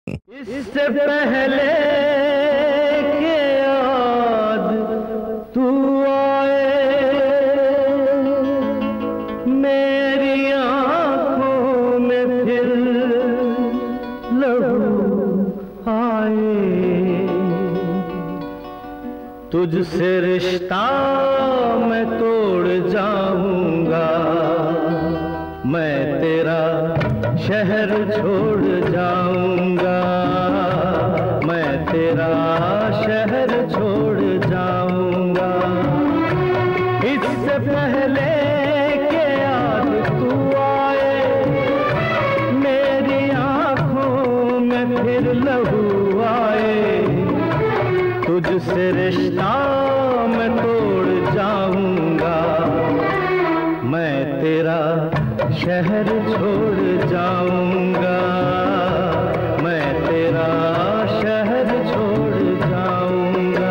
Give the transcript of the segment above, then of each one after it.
इससे पहले के याद तू आए मेरी आंखों में फिर लहू आए, तुझसे रिश्ता मैं तोड़ जाऊंगा, मैं तेरा शहर छोड़ जाऊंगा, मैं तेरा शहर छोड़ जाऊंगा। इससे पहले के याद तू आए मेरी आंखों में फिर लहू आए, तुझसे रिश्ता मैं तोड़ जाऊंगा, मैं तेरा शहर छोड़ जाऊंगा, मैं तेरा शहर छोड़ जाऊंगा।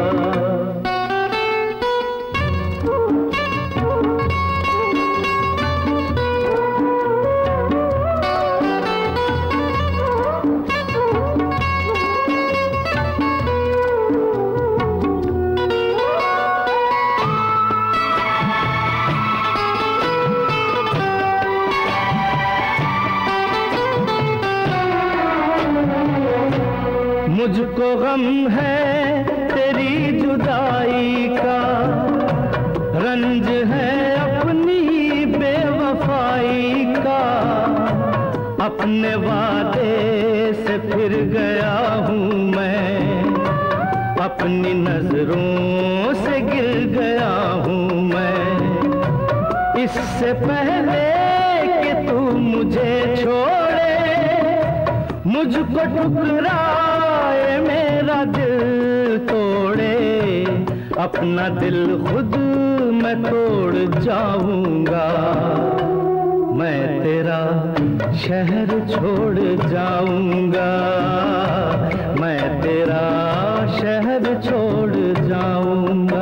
मुझको गम है तेरी जुदाई का, रंज है अपनी बेवफाई का, अपने वादे से फिर गया हूँ मैं, अपनी नजरों से गिर गया हूँ मैं। इससे पहले कि तू मुझे छोड़े, मुझको ठुकराए मेरा दिल तोड़े, अपना दिल खुद मैं तोड़ जाऊंगा, मैं तेरा शहर छोड़ जाऊंगा, मैं तेरा शहर छोड़ जाऊंगा।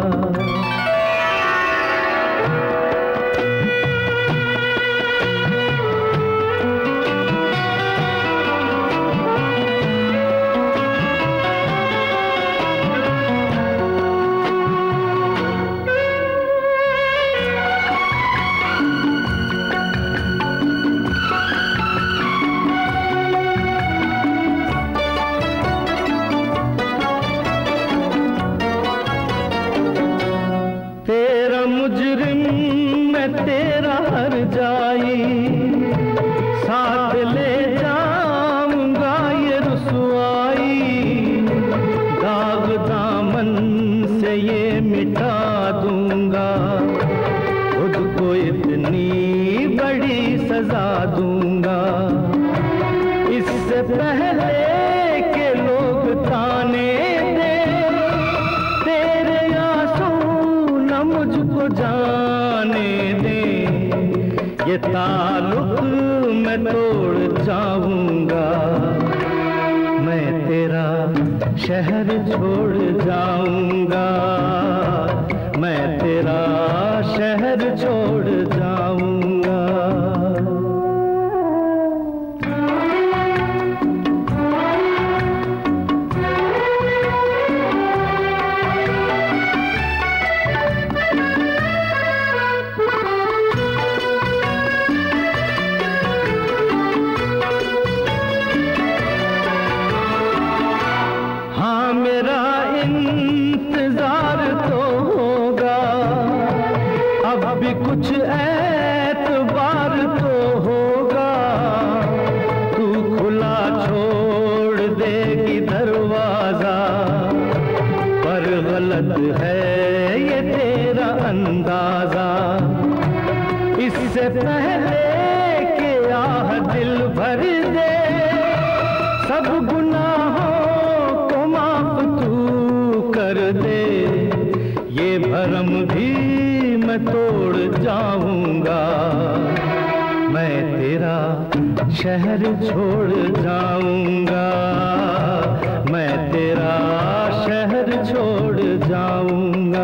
तेरा हर जाई साथ ले जाऊंगा ये रुसवाई, दाग दामन से ये मिटा दूंगा, खुद को इतनी बड़ी सजा दूंगा। इससे पहले के लोग ताने दे तेरे आंसू न मुझको जाने दे, ये ताल्लुक मैं तोड़ जाऊंगा, मैं तेरा शहर छोड़ जाऊंगा, मैं तेरा शहर छोड़ जाऊंगा। इंतजार तो होगा, अब भी कुछ एतबार तो होगा, तू खुला छोड़ देगी दरवाजा, पर गलत है ये तेरा अंदाजा। इससे पहले कि आह दिल भर दे सब गुनाहों को माफ तू कर दे, ये भरम भी मैं तोड़ जाऊंगा, मैं तेरा शहर छोड़ जाऊंगा, मैं तेरा शहर छोड़ जाऊंगा।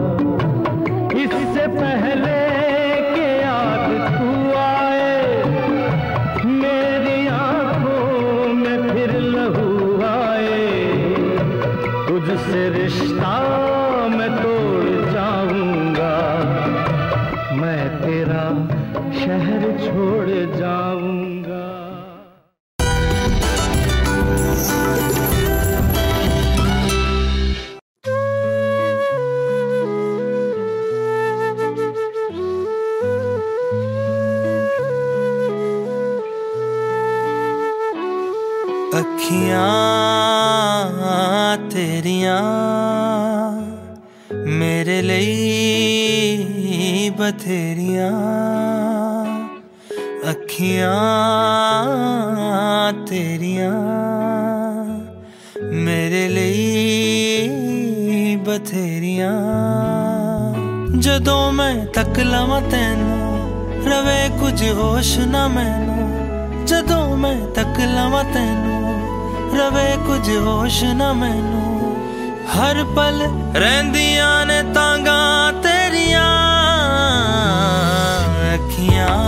इससे पहले के याद तू आए मेरी आंखों में फिर लहू आए, तुझसे रिश्ता मैं तोड़ जाऊंगा, मैं तेरा शहर छोड़ जाऊंगा। अखियां तेरियां मेरे लिए बथेरियां, अखियां तेरियां मेरे लिए बथेरियां। जदों मैं तक लवां तैनू रवे कुछ होश ना मैनू, जदों मैं तक लवां तैनू रवे कुछ होश ना मैनू। हर पल रहिंदियां ने तांगा तेरियां, अखियां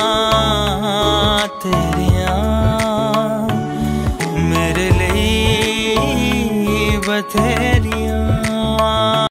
तेरियां मेरे लिए बथेरियां।